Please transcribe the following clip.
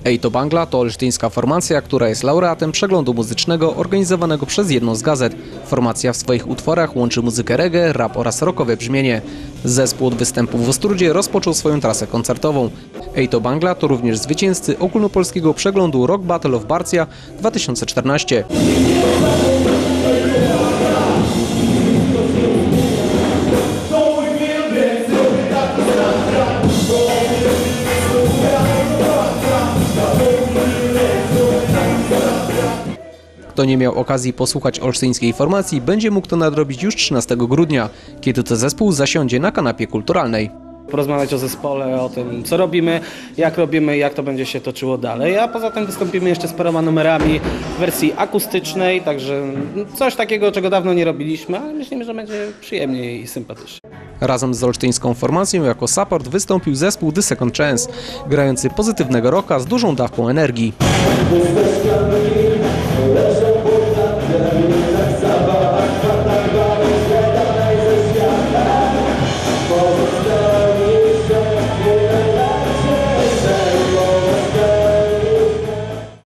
Ej to Bangla to olsztyńska formacja, która jest laureatem przeglądu muzycznego organizowanego przez jedną z gazet. Formacja w swoich utworach łączy muzykę reggae, rap oraz rockowe brzmienie. Zespół od występów w Ostródzie rozpoczął swoją trasę koncertową. Ej to Bangla to również zwycięzcy ogólnopolskiego przeglądu Rock Battle of Barcia 2014. Kto nie miał okazji posłuchać olsztyńskiej formacji, będzie mógł to nadrobić już 13 grudnia, kiedy to zespół zasiądzie na kanapie kulturalnej. Porozmawiać o zespole, o tym co robimy, jak to będzie się toczyło dalej, a poza tym wystąpimy jeszcze z paroma numerami w wersji akustycznej, także coś takiego, czego dawno nie robiliśmy, ale myślimy, że będzie przyjemnie i sympatycznie. Razem z olsztyńską formacją jako support wystąpił zespół The Second Chance, grający pozytywnego rocka z dużą dawką energii.